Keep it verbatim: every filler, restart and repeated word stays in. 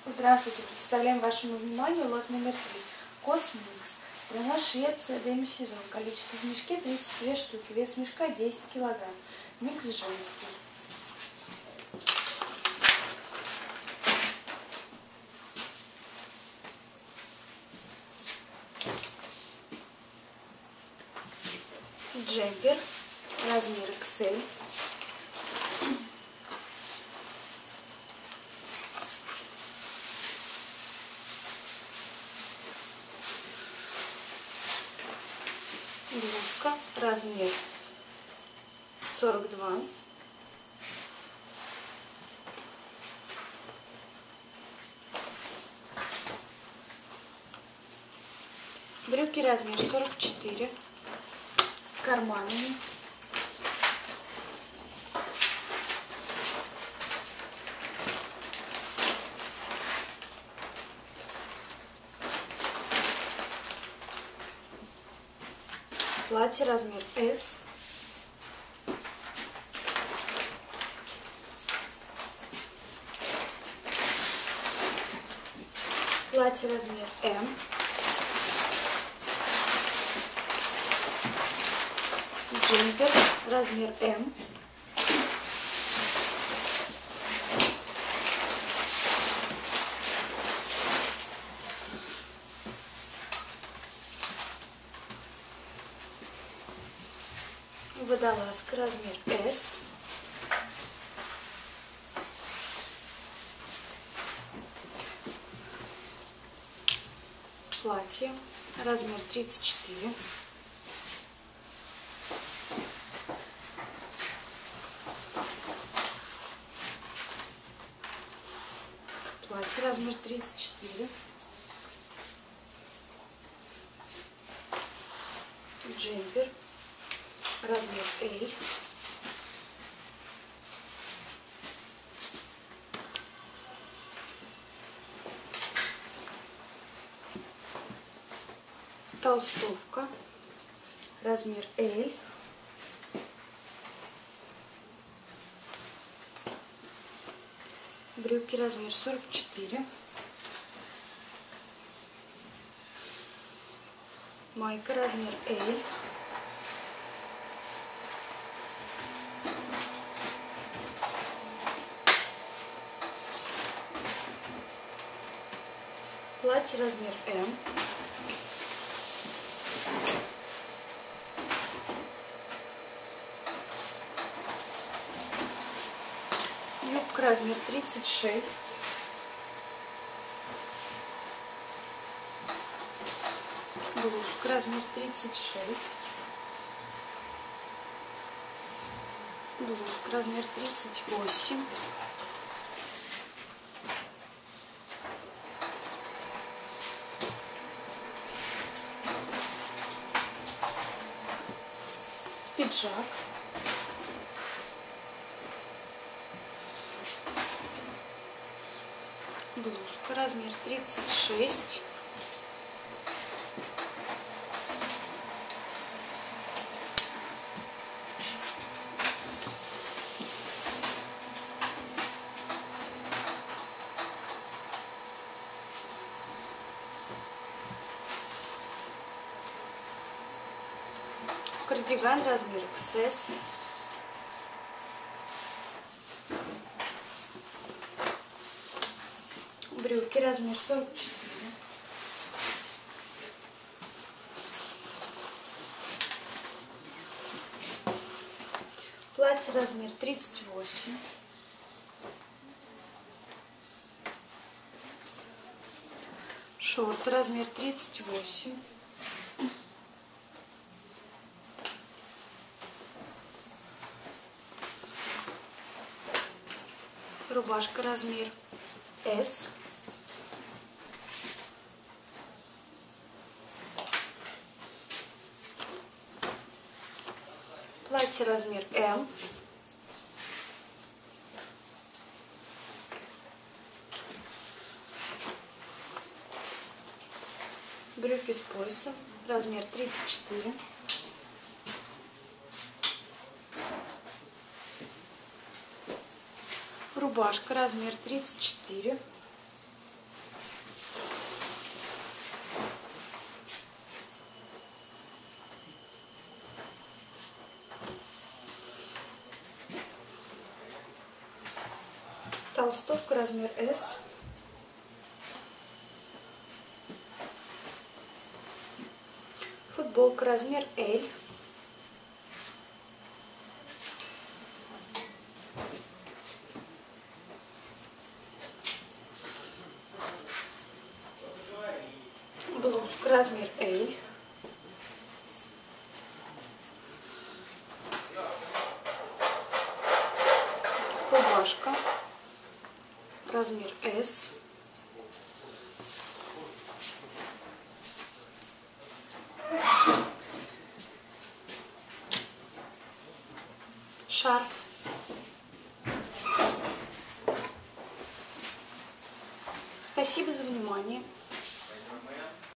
Здравствуйте! Представляем вашему вниманию лот номер три. Космикс. Страна Швеция, демисезон. Количество в мешке тридцать две штуки. Вес мешка десять килограмм. Микс женский. Джемпер. Размер икс эль. Блузка, размер сорок два. Брюки размер сорок четыре с карманами. Платье размер эс. Платье размер эм. Джемпер размер эм. Водолазка размер эс. Платье размер тридцать четыре. Платье размер тридцать четыре. Джемпер размер эль. Толстовка размер эль. Брюки размер сорок четыре. Майка размер эль. Платье размер эм. Юбка размер тридцать шесть. Блузка размер тридцать шесть. Блузка размер тридцать восемь. Пиджак. Блузка размер тридцать шесть. Кардиган размер икс эс. Брюки размер сорок четыре. Платье размер тридцать восемь. Шорты размер тридцать восемь. Рубашка размер эс. Платье размер эм. Брюки с поясом размер тридцать четыре. Рубашка размер тридцать четыре. Толстовка размер эс. Футболка размер эль. Блузка размер эль. Рубашка размер эс. Шарф. Спасибо за внимание.